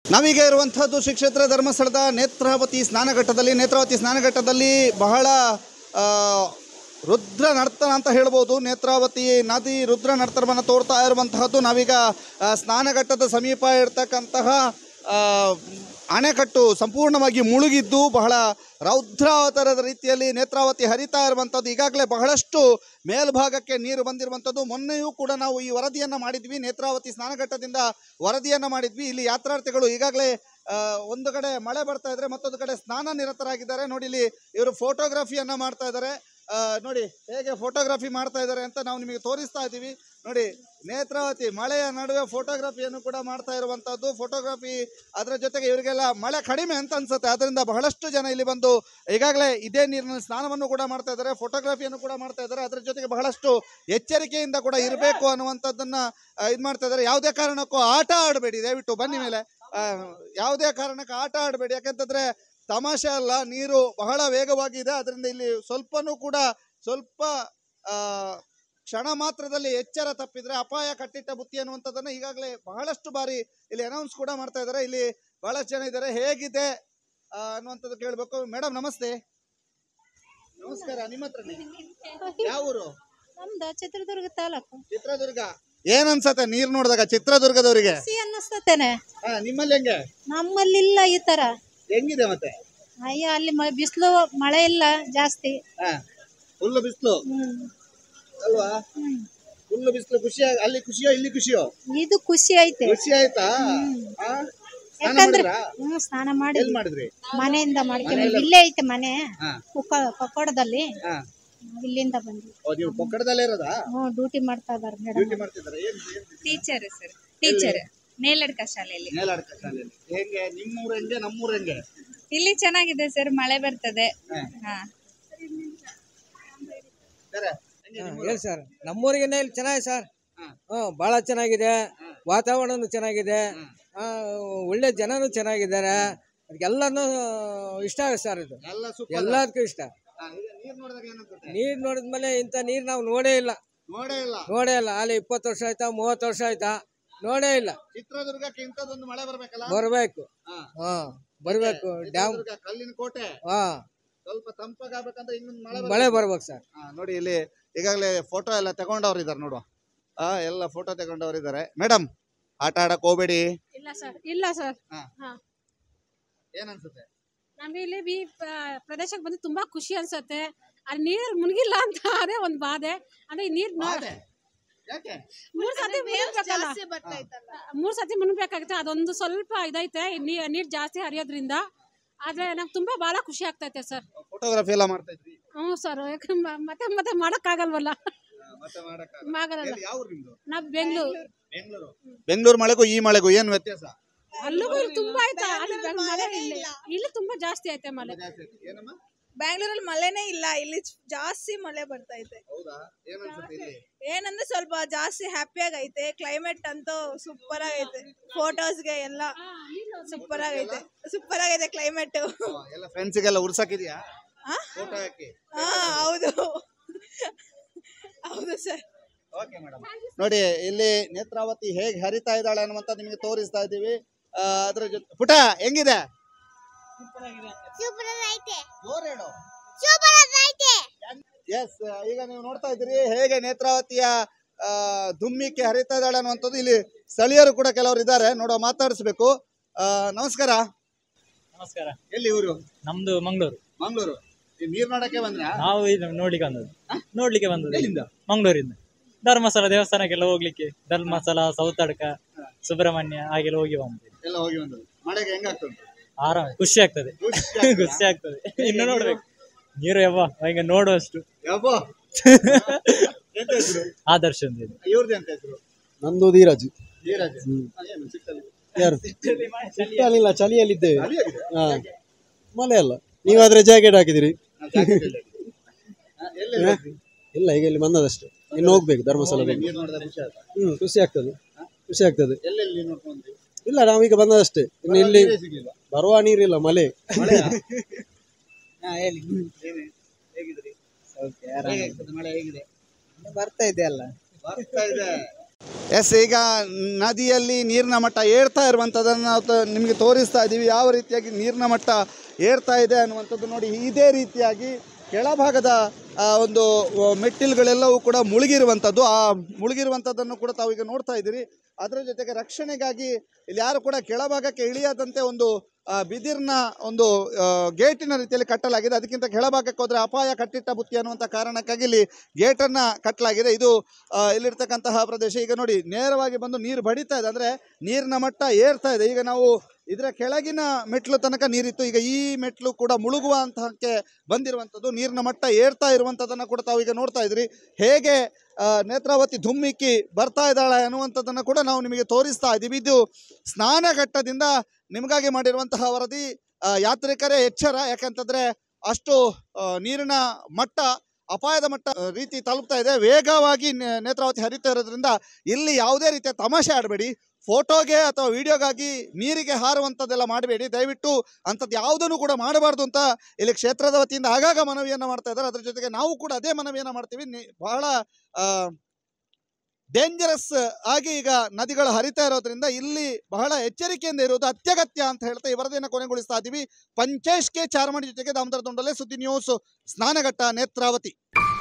ನಾವೀಗ ಇರುವಂಥದ್ದು ಶ್ರೀ ಕ್ಷೇತ್ರ ಧರ್ಮಸ್ಥಳದ ನೇತ್ರಾವತಿ ಸ್ನಾನಘಟ್ಟದಲ್ಲಿ ಬಹಳ ರುದ್ರ ನರ್ತನ ಅಂತ ಹೇಳ್ಬೋದು. ನೇತ್ರಾವತಿ ನದಿ ರುದ್ರ ನರ್ತನವನ್ನು ತೋರ್ತಾ ಇರುವಂತಹದ್ದು. ನಾವೀಗ ಸ್ನಾನಘಟ್ಟದ ಸಮೀಪ ಇರ್ತಕ್ಕಂತಹ ಅಣೆಕಟ್ಟು ಸಂಪೂರ್ಣವಾಗಿ ಮುಳುಗಿದ್ದು ಬಹಳ ರೌದ್ರಾವತಾರದ ರೀತಿಯಲ್ಲಿ ನೇತ್ರಾವತಿ ಹರಿತಾ ಇರುವಂಥದ್ದು. ಈಗಾಗಲೇ ಬಹಳಷ್ಟು ಮೇಲ್ಭಾಗಕ್ಕೆ ನೀರು ಬಂದಿರುವಂಥದ್ದು. ಮೊನ್ನೆಯೂ ಕೂಡ ನಾವು ಈ ವರದಿಯನ್ನು ಮಾಡಿದ್ವಿ, ನೇತ್ರಾವತಿ ಸ್ನಾನಘಟ್ಟದಿಂದ ವರದಿಯನ್ನು ಮಾಡಿದ್ವಿ. ಇಲ್ಲಿ ಯಾತ್ರಾರ್ಥಿಗಳು ಈಗಾಗಲೇ ಒಂದು ಕಡೆ ಮಳೆ ಬರ್ತಾ ಇದ್ರೆ ಮತ್ತೊಂದು ಕಡೆ ಸ್ನಾನ ನಿರತರಾಗಿದ್ದಾರೆ. ನೋಡಿ, ಇಲ್ಲಿ ಇವರು ಫೋಟೋಗ್ರಫಿಯನ್ನು ಮಾಡ್ತಾ ಇದ್ದಾರೆ. ನೋಡಿ ಹೇಗೆ ಫೋಟೋಗ್ರಫಿ ಮಾಡ್ತಾ ಇದ್ದಾರೆ ಅಂತ ನಾವು ನಿಮಗೆ ತೋರಿಸ್ತಾ ಇದ್ದೀವಿ. ನೋಡಿ, ನೇತ್ರಾವತಿ ಮಳೆಯ ನಡುವೆ ಫೋಟೋಗ್ರಫಿಯನ್ನು ಕೂಡ ಮಾಡ್ತಾ ಇರುವಂಥದ್ದು. ಫೋಟೋಗ್ರಫಿ ಅದರ ಜೊತೆಗೆ ಇವರಿಗೆಲ್ಲ ಮಳೆ ಕಡಿಮೆ ಅಂತ ಅನ್ಸುತ್ತೆ, ಅದರಿಂದ ಬಹಳಷ್ಟು ಜನ ಇಲ್ಲಿ ಬಂದು ಈಗಾಗಲೇ ಇದೇ ನೀರಿನ ಸ್ನಾನವನ್ನು ಕೂಡ ಮಾಡ್ತಾ ಇದ್ದಾರೆ, ಫೋಟೋಗ್ರಫಿಯನ್ನು ಕೂಡ ಮಾಡ್ತಾ ಇದ್ದಾರೆ. ಅದರ ಜೊತೆಗೆ ಬಹಳಷ್ಟು ಎಚ್ಚರಿಕೆಯಿಂದ ಕೂಡ ಇರಬೇಕು ಅನ್ನುವಂಥದ್ದನ್ನ ಇದು ಮಾಡ್ತಾ ಇದ್ದಾರೆ. ಯಾವುದೇ ಕಾರಣಕ್ಕೂ ಆಟ ಆಡಬೇಡಿ, ದಯವಿಟ್ಟು ಬನ್ನಿ ಮೇಲೆ ಯಾವುದೇ ಕಾರಣಕ್ಕೆ ಆಟ ಆಡಬೇಡಿ. ಯಾಕಂತಂದ್ರೆ ತಮಾಷೆ ಅಲ್ಲ, ನೀರು ಬಹಳ ವೇಗವಾಗಿದೆ. ಅದರಿಂದ ಇಲ್ಲಿ ಸ್ವಲ್ಪ ಕ್ಷಣ ಮಾತ್ರದಲ್ಲಿ ಎಚ್ಚರ ತಪ್ಪಿದ್ರೆ ಅಪಾಯ ಕಟ್ಟಿಟ್ಟ ಬುತ್ತಿ ಅನ್ನುವಂಥದ್ದನ್ನು ಈಗಾಗಲೇ ಬಹಳಷ್ಟು ಬಾರಿ ಇಲ್ಲಿ ಅನೌನ್ಸ್ ಕೂಡ ಮಾಡ್ತಾ ಇದ್ದಾರೆ. ಇಲ್ಲಿ ಬಹಳಷ್ಟು ಜನ ಇದ್ದಾರೆ. ಹೇಗಿದೆ ಅನ್ನುವಂಥದ್ದು ಕೇಳಬೇಕು. ಮೇಡಮ್ ನಮಸ್ತೆ. ನಮಸ್ಕಾರ. ನಿಮ್ಮ ಹತ್ರನೇ ಯಾವ ಊರು? ನಮ್ದು ಚಿತ್ರದುರ್ಗ ತಾಲೂಕು. ಚಿತ್ರದುರ್ಗ. ಏನ್ ಅನ್ಸತ್ತೆ ನೀರ್ ನೋಡಿದಾಗ ಚಿತ್ರದುರ್ಗದವರಿಗೆ? ಅನ್ನಿಸ್ತತೇನೆ. ನಿಮ್ಮಲ್ಲಿ ಹೆಂಗೆ? ನಮ್ಮಲ್ಲಿ ಇಲ್ಲ ಈ ತರ. ಹೆಂಗಿದೆ ಮತ್ತೆ? ಅಯ್ಯೋ, ಅಲ್ಲಿ ಬಿಸಿಲು ಮಳೆ ಇಲ್ಲ ಜಾಸ್ತಿ. ಫುಲ್ ಬಿಸಿಲು ಅಲ್ವಾ? ಫುಲ್ ಬಿಸಿಲು. ಖುಷಿ? ಅಲ್ಲಿ ಖುಷಿಯೋ ಇಲ್ಲಿ ಖುಷಿಯೋ? ಇದು ಖುಷಿ ಐತೆ. ಖುಷಿ ಆಯ್ತಾ? ಯಾಕಂದ್ರೆ ಸ್ನಾನ ಮಾಡಿ ಮಾಡಿದ್ರಿ? ಮನೆಯಿಂದ ಮಾಡ್ಕೊಂಡು ಇಲ್ಲೇ ಐತೆ ಮನೆ, ಕೊಕ್ಕಡದಲ್ಲಿ. ಇಲ್ಲಿಂದ ಬಂದ್ವಿ. ನೀವು ಕೊಕ್ಕಡದಲ್ಲೇ ಇರೋದಾ? ಡ್ಯೂಟಿ ಮಾಡ್ತಾ ಇದಾರೆ ಮೇಡಮ್. ಡ್ಯೂಟಿ ಮಾಡ್ತಿದ್ದಾರೆ. ಟೀಚರ್ ಸರ್, ಟೀಚರ್ ನೇಲಡ್ಕ ಶಾಲೆಯಲ್ಲಿ. ನೇಲಾಡ್ಕ ಶಾಲೆಯಲ್ಲಿ. ಹೆಂಗೆ ನಿಮ್ಮೂರ ಹೆಂಗೆ ನಮ್ಮೂರ ಹೆಂಗೆ? ಇಲ್ಲಿ ಚೆನ್ನಾಗಿದೆ ಸರ್, ಮಳೆ ಬರ್ತದೆ. ಹೇಳಿ ಸರ್, ನಮ್ಮೂರಿಗೆ ಇಲ್ಲಿ ಚೆನ್ನಾಗಿದೆ ಸರ್. ಬಹಳ ಚೆನ್ನಾಗಿದೆ, ವಾತಾವರಣನೂ ಚೆನ್ನಾಗಿದೆ, ಒಳ್ಳೆ ಜನನೂ ಚೆನ್ನಾಗಿದ್ದಾರೆ. ಎಲ್ಲಾನು ಇಷ್ಟ ಆಗುತ್ತೆ ಸರ್. ಇದು ಎಲ್ಲದಕ್ಕೂ ಇಷ್ಟ. ನೀರ್ ನೋಡಿದ್ಮೇಲೆ ಇಂಥ ನೀರ್ ನಾವು ನೋಡೇ ಇಲ್ಲ. ಅಲ್ಲಿ 20 ವರ್ಷ ಆಯ್ತಾ 30 ವರ್ಷ ಆಯ್ತಾ ನೋಡೇ ಇಲ್ಲ. ಚಿತ್ರದುರ್ಗಕ್ಕೆ ಇಂಥದ್ದೊಂದು ಮಳೆ ಬರ್ಬೇಕಲ್ಲ? ಬರ್ಬೇಕು. ಡ್ಯಾಮ್ ಕಲ್ಲಿನ ಕೋಟೆ ಸ್ವಲ್ಪ ತಂಪಾಗಬೇಕಂದ್ರೆ ಇನ್ನೊಂದು ಮಳೆ ಬರ್ಬೇಕು ಸರ್. ನೋಡಿ, ಇಲ್ಲಿ ಈಗಾಗಲೇ ಫೋಟೋ ಎಲ್ಲ ತಗೊಂಡವ್ರು ಇದಾರೆ ನೋಡುವ. ಎಲ್ಲ ಫೋಟೋ ತಗೊಂಡವ್ರು ಇದಾರೆ. ಮೇಡಮ್, ಆಟ ಆಡಕ್ ಹೋಗ್ಬೇಡಿ. ಇಲ್ಲ ಸರ್. ಏನ್ ಅನ್ಸುತ್ತೆ? ನಮಗೆ ಇಲ್ಲಿ ಈ ಪ್ರದೇಶಕ್ಕೆ ಬಂದು ತುಂಬಾ ಖುಷಿ ಅನ್ಸುತ್ತೆ. ಅಲ್ಲಿ ನೀರು ಮುನ್ಗಿಲ್ಲ ಅಂತ ಅದೇ ಒಂದು ಬಾಧೆ. ಅಂದ್ರೆ ಈ ನೀರ್ ಮೂರ್ ಸತಿ ಮುನ್ಬೇಕಾಗುತ್ತೆ. ಅದೊಂದು ಸ್ವಲ್ಪ ಇದೈತೆ, ನೀರ್ ಜಾಸ್ತಿ ಹರಿಯೋದ್ರಿಂದ. ಆದ್ರೆ ನಂಗೆ ತುಂಬಾ ಬಹಳ ಖುಷಿ ಆಗ್ತೈತೆ ಸರ್. ಫೋಟೋಗ್ರಫಿ ಎಲ್ಲ ಮಾಡ್ತಾ ಇದ್ರಿ? ಸರ್, ಮತ್ತೆ ಮಾಡಕ್ ಆಗಲ್ವಲ್ಲ. ನಾವ್ ಬೆಂಗಳೂರು ಮಳೆಗೂ ಈ ಮಳೆಗೂ ಏನ್ ವ್ಯತ್ಯಾಸ? ಅಲ್ಲಿಗೂ ತುಂಬಾ ಆಯ್ತಾ? ಇಲ್ಲಿ ತುಂಬಾ ಜಾಸ್ತಿ ಐತೆ ಮಳೆ. ಬ್ಯಾಂಗ್ಳೂರಲ್ಲಿ ಮಳೆನೇ ಇಲ್ಲ, ಇಲ್ಲಿ ಜಾಸ್ತಿ ಮಳೆ ಬರ್ತಾ ಐತೆ. ಏನಂದ್ರೆ ಸ್ವಲ್ಪ ಜಾಸ್ತಿ ಹ್ಯಾಪಿಯಾಗಿ ಐತೆ. ಕ್ಲೈಮೇಟ್ ಅಂತೂ ಸೂಪರ್ ಆಗೈತೆ. ಫೋಟೋಸ್ಗೆ ಎಲ್ಲ ಸೂಪರ್ ಆಗೈತೆ ಕ್ಲೈಮೇಟ್. ಫ್ರೆಂಡ್ಸ್ಗೆಲ್ಲ ಉರ್ಸಕ್ಕಿದ್ಯಾ? ಹೌದು ಸರ್. ನೋಡಿ, ಇಲ್ಲಿ ನೇತ್ರಾವತಿ ಹೇಗೆ ಹರಿತಾ ಇದ್ದಾಳೆ ಅನ್ನುವಂತ ನಿಮಗೆ ತೋರಿಸ್ತಾ ಇದ್ದೀವಿ. ಅದ್ರ ಜೊತೆ ಪುಟ ಹೆಂಗಿದೆ? ಎಸ್, ಈಗ ನೀವು ನೋಡ್ತಾ ಇದ್ದೀರಿ ಹೇಗೆ ನೇತ್ರಾವತಿಯ ಧುಮ್ಮಿಕ್ಕೆ ಹರಿತಾ ಇದ್ದಾಳೆ ಅನ್ನುವಂಥದ್ದು. ಇಲ್ಲಿ ಸ್ಥಳೀಯರು ಕೂಡ ಕೆಲವರು ಇದ್ದಾರೆ, ನೋಡುವ, ಮಾತಾಡಿಸ್ಬೇಕು. ನಮಸ್ಕಾರ. ನಮಸ್ಕಾರ. ಎಲ್ಲಿ ಊರು? ನಮ್ದು ಮಂಗಳೂರು. ನೀರ್ ನೋಡಕ್ಕೆ ಬಂದ್ರ? ನಾವು ನೋಡ್ಲಿಕ್ಕೆ ಬಂದದ್ದು ಮಂಗಳೂರಿಂದ. ಧರ್ಮಸ್ಥಳ ದೇವಸ್ಥಾನಕ್ಕೆಲ್ಲ ಹೋಗ್ಲಿಕ್ಕೆ, ಧರ್ಮಸ್ಥಳ, ಸೌತಡ್ಕ, ಸುಬ್ರಹ್ಮಣ್ಯ ಹಾಗೆಲ್ಲ ಹೋಗಿ ಬಂದ್ವಿ. ಮಳೆಗೆ ಹೆಂಗಾಗ್ತದೆ? ಆರಾಮ, ಖುಷಿ ಆಗ್ತದೆ. ಇನ್ನು ನೋಡ್ಬೇಕು ನೀರು ಈಗ ನೋಡುವಷ್ಟು. ಆದರ್ಶ ನಂದು ಧೀರಾಜ್. ಚಳಿಯಲ್ಲಿದ್ದೇವೆ. ಮಳೆ ಅಲ್ಲ, ನೀವಾದ್ರೆ ಜಾಕೆಟ್ ಹಾಕಿದಿರಿ. ಇಲ್ಲ, ಈಗ ಇಲ್ಲಿ ಬಂದದಷ್ಟೇ. ಇನ್ನು ಹೋಗ್ಬೇಕು ಧರ್ಮಸ್ಥಳ. ಖುಷಿ ಆಗ್ತದೆ. ಇಲ್ಲ, ನಾವೀಗ ಬಂದದಷ್ಟೇ. ಇನ್ನು ಇಲ್ಲಿ ಬರುವ ನೀರಿಲ್ಲ, ಮಳೆ. ಬರ್ತಾ ಇದೆ. ಎಸ್, ಈಗ ನದಿಯಲ್ಲಿ ನೀರಿನ ಮಟ್ಟ ಏರ್ತಾ ಇರುವಂಥದ್ದನ್ನು ನಾವು ನಿಮಗೆ ತೋರಿಸ್ತಾ ಇದ್ದೀವಿ. ಯಾವ ರೀತಿಯಾಗಿ ನೀರಿನ ಮಟ್ಟ ಏರ್ತಾ ಇದೆ ಅನ್ನುವಂಥದ್ದು ನೋಡಿ. ಇದೇ ರೀತಿಯಾಗಿ ಕೆಳಭಾಗದ ಒಂದು ಮೆಟ್ಟಿಲುಗಳೆಲ್ಲವೂ ಕೂಡ ಮುಳುಗಿರುವಂಥದ್ದು. ಆ ಮುಳುಗಿರುವಂಥದ್ದನ್ನು ಕೂಡ ತಾವು ಈಗ ನೋಡ್ತಾ ಇದ್ದೀರಿ. ಅದರ ಜೊತೆಗೆ ರಕ್ಷಣೆಗಾಗಿ ಇಲ್ಲಿ ಯಾರು ಕೂಡ ಕೆಳಭಾಗಕ್ಕೆ ಇಳಿಯದಂತೆ ಒಂದು ಬಿದಿರಿನ ಒಂದು ಗೇಟಿನ ರೀತಿಯಲ್ಲಿ ಕಟ್ಟಲಾಗಿದೆ. ಅದಕ್ಕಿಂತ ಕೆಳಭಾಗಕ್ಕೆ ಹೋದರೆ ಅಪಾಯ, ಕಟ್ಟಿಟ್ಟ ಬುತ್ತಿ ಅನ್ನುವಂಥ ಕಾರಣಕ್ಕಾಗಿ ಇಲ್ಲಿ ಗೇಟನ್ನು ಕಟ್ಟಲಾಗಿದೆ. ಇದು ಇಲ್ಲಿರ್ತಕ್ಕಂತಹ ಪ್ರದೇಶ. ಈಗ ನೋಡಿ, ನೇರವಾಗಿ ಬಂದು ನೀರು ಬಡಿತಾ ಇದೆ, ಅಂದರೆ ನೀರಿನ ಮಟ್ಟ ಏರ್ತಾ ಇದೆ. ಈಗ ನಾವು ಇದರ ಕೆಳಗಿನ ಮೆಟ್ಲು ತನಕ ನೀರಿತ್ತು, ಈಗ ಈ ಮೆಟ್ಲು ಕೂಡ ಮುಳುಗುವ ಅಂತಹಕ್ಕೆ ಬಂದಿರುವಂಥದ್ದು. ನೀರಿನ ಮಟ್ಟ ಏರ್ತಾ ಇರುವಂಥದ್ದನ್ನು ಕೂಡ ತಾವು ಈಗ ನೋಡ್ತಾ ಇದ್ರಿ. ಹೇಗೆ ನೇತ್ರಾವತಿ ಧುಮ್ಮಿಕ್ಕಿ ಬರ್ತಾ ಇದ್ದಾಳೆ ಅನ್ನುವಂಥದ್ದನ್ನು ಕೂಡ ನಾವು ನಿಮಗೆ ತೋರಿಸ್ತಾ ಇದ್ದೀವಿ. ಇದು ಸ್ನಾನಘಟ್ಟದಿಂದ ನಿಮಗಾಗಿ ಮಾಡಿರುವಂತಹ ವರದಿ. ಯಾತ್ರಿಕರೇ ಎಚ್ಚರ, ಯಾಕಂತಂದರೆ ಅಷ್ಟು ನೀರಿನ ಮಟ್ಟ, ಅಪಾಯದ ಮಟ್ಟ ರೀತಿ ತಲುಪ್ತಾ ಇದೆ. ವೇಗವಾಗಿ ನೇತ್ರಾವತಿ ಹರಿತಾ ಇರೋದ್ರಿಂದ ಇಲ್ಲಿ ಯಾವುದೇ ರೀತಿಯ ತಮಾಷೆ ಆಡಬೇಡಿ. ಫೋಟೋಗೆ ಅಥವಾ ವಿಡಿಯೋಗಾಗಿ ನೀರಿಗೆ ಹಾರುವಂಥದ್ದೆಲ್ಲ ಮಾಡಬೇಡಿ. ದಯವಿಟ್ಟು ಅಂಥದ್ದು ಯಾವುದನ್ನು ಕೂಡ ಮಾಡಬಾರ್ದು ಅಂತ ಇಲ್ಲಿ ಕ್ಷೇತ್ರದ ವತಿಯಿಂದ ಆಗಾಗ ಮನವಿಯನ್ನು ಮಾಡ್ತಾ ಇದ್ದಾರೆ. ಅದರ ಜೊತೆಗೆ ನಾವು ಕೂಡ ಅದೇ ಮನವಿಯನ್ನು ಮಾಡ್ತೀವಿ. ಬಹಳ ಡೇಂಜರಸ್ ಆಗಿ ಈಗ ನದಿಗಳು ಹರಿತಾ ಇರೋದ್ರಿಂದ ಇಲ್ಲಿ ಬಹಳ ಎಚ್ಚರಿಕೆಯಿಂದ ಇರುವುದು ಅತ್ಯಗತ್ಯ ಅಂತ ಹೇಳ್ತಾ ಈ ವರದಿಯನ್ನು ಕೊನೆಗೊಳಿಸ್ತಾ ಇದ್ದೀವಿ. ಪಂಚೇಶ್ ಕೆ ಚಾರ್ಮಡಿ ಜೊತೆಗೆ ದಾಮೋದರ ದೊಂಡಲೆ, ಸುದ್ದಿ ನ್ಯೂಸ್, ಸ್ನಾನಘಟ್ಟ, ನೇತ್ರಾವತಿ.